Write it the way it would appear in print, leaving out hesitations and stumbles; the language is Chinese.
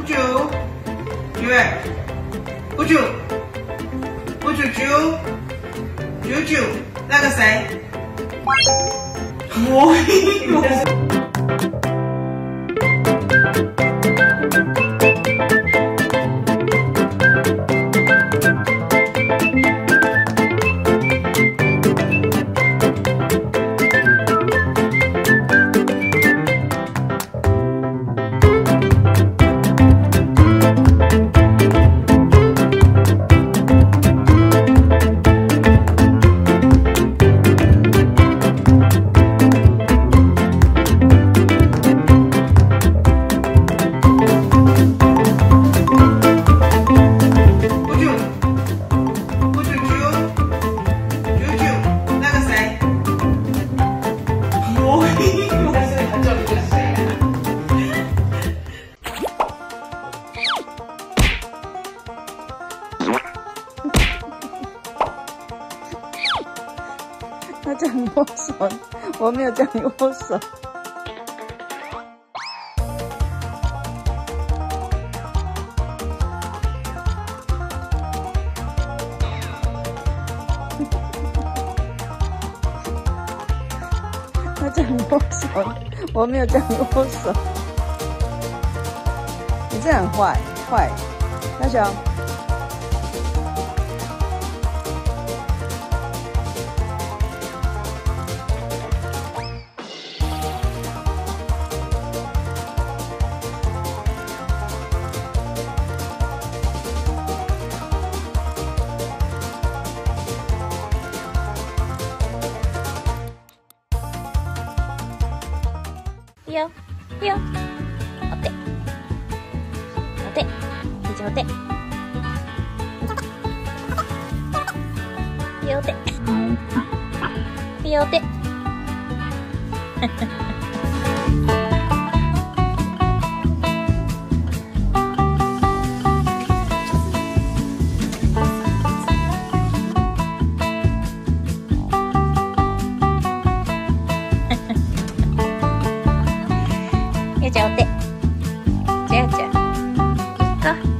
九，对，五九，五九九，九九，那个谁？我有。 他叫你握手，我没有叫你握手。他叫你握手，我没有叫你握手。你这很坏，坏，大雄。 いいよ、いいよ。お手。お手。肘お手。いいよお手。いいよお手。じゃあお手。じゃあじゃあ。行こう。